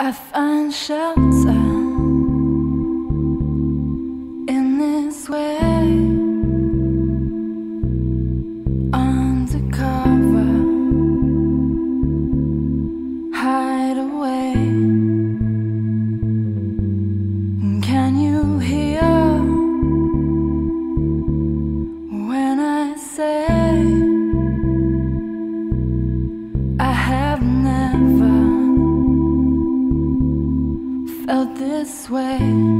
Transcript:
I find shelter in this way, undercover, hide away. And can you hear when I say I have never felt this way?